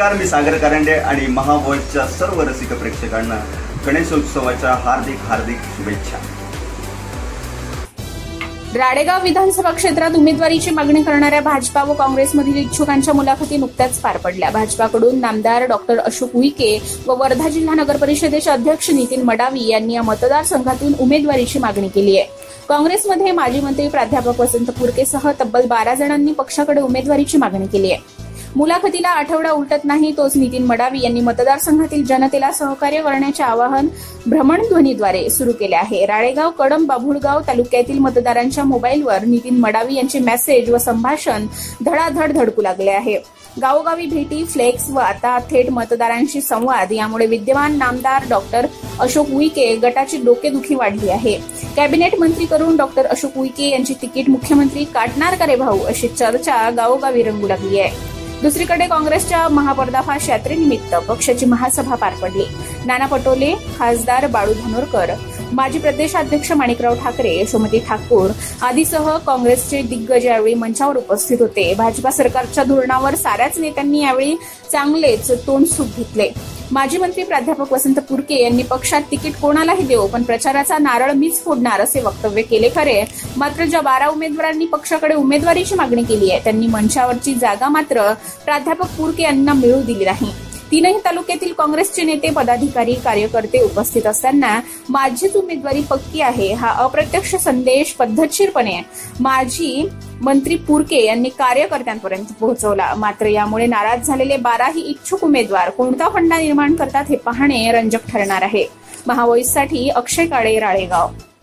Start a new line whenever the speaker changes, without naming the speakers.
नमस्कार, मी सागर कारंडे आणि महावॉइसच्या सर्व रसिक प्रेक्षकांना गणेशोत्सवाच्या हार्दिक हार्दिक शुभेच्छा।
राळेगाव विधानसभा क्षेत्रात उमेदवारीची मागणी करणाऱ्या भाजपा व काँग्रेसमधील इच्छुकांच्या मुलाखती नुकत्याच पार पडल्या। भाजपाकडून नामदार डॉक्टर अशोक उईके व वर्धा जिल्हा नगर परिषदेचे अध्यक्ष नितीन मडावी यांनी या मतदारसंघातून उमेदवारीची मागणी केली आहे। काँग्रेसमध्ये माजी मंत्री प्राध्यापक वसंत पुरकेसह तब्बल 12 जणांनी पक्षाकडे उमेदवारीची मागणी केली आहे। मुलाखतीला आठवडा उलटत नाही तोच नितीन मडावी यांनी मतदारसंघातील जनतेला सहकार्य करण्याचे आवाहन भ्रमणध्वनीद्वारे सुरू केले आहे। राळेगाव, कडम, बाभुळगाव तालुक्यातील मतदारांच्या मोबाईलवर नितीन मडावी यांचे मेसेज व संभाषण धडाधड धडकू लागले आहे। गावोगावी भेटी, फ्लेक्स व आता थेट मतदारांशी संवाद यामुळे विद्यमान नामदार डॉक्टर अशोक उईके गटाची डोकेदुखी वाढली आहे। कॅबिनेट मंत्री करून डॉक्टर अशोक उईके यांची तिकीट मुख्यमंत्री काटणार का रे भाऊ, अशी चर्चा गावोगावी रंगू लागली आहे। दुसरीकडे काँग्रेसच्या महापर्दाफाश यात्रेनिमित्त पक्षाची महासभा पार पडली। नाना पटोले, खासदार बाळू धानोरकर, माजी प्रदेशाध्यक्ष माणिकराव ठाकरे, यशोमती ठाकूर आदीसह काँग्रेसचे दिग्गज यावेळी मंचावर उपस्थित होते। भाजपा सरकारच्या धोरणावर साऱ्याच नेत्यांनी यावेळी चांगलेच तोंडसूक घेतले। माजी मंत्री प्राध्यापक वसंत पुरके यांनी पक्षात तिकीट कोणालाही देऊ पण प्रचाराचा नारळ मीच फोडणार असे वक्तव्य केले खरे, मात्र ज्या 12 उमेदवारांनी पक्षाकडे उमेदवारीची मागणी केली आहे त्यांनी मंचावरची जागा मात्र प्राध्यापक पुरके यांना मिळू दिली नाही। तीनही तालुक्यातील काँग्रेसचे नेते, पदाधिकारी, कार्यकर्ते उपस्थित असताना माझीच उमेदवारी पक्की आहे हा अप्रत्यक्ष संदेश पद्धतशीरपणे माजी मंत्री पुरके यांनी कार्यकर्त्यांपर्यंत पोहोचवला। मात्र यामुळे नाराज झालेले 12ही इच्छुक उमेदवार कोणता फंडा निर्माण करतात हे पाहणे रंजक ठरणार आहे। महावॉइससाठी अक्षय काळे, राळेगाव।